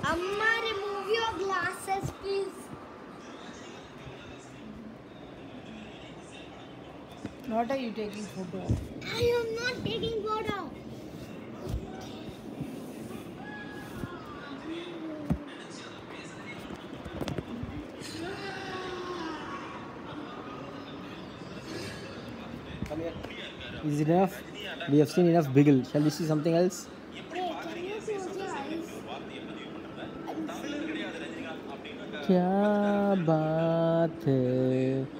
Amma, remove your glasses, please. What are you taking photo? I am not taking photo. Come here. Is it enough? We have seen enough Biggle. Shall we see something else? Wait, can you close your eyes? And see. क्या बात है